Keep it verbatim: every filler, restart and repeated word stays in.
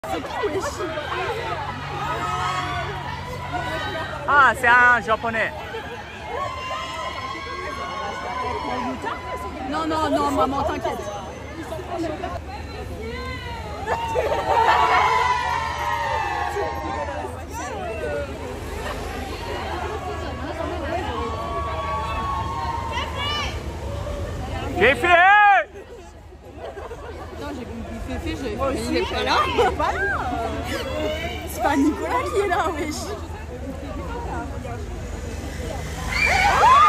C'est qui, wesh? Ah, c'est un japonais. Non, non, non, maman, t'inquiète. J'ai fait. Non, j'ai fait, fait, j'ai fait. Il est pas là. Il est pas là. C'est pas Nicolas qui est là, wesh.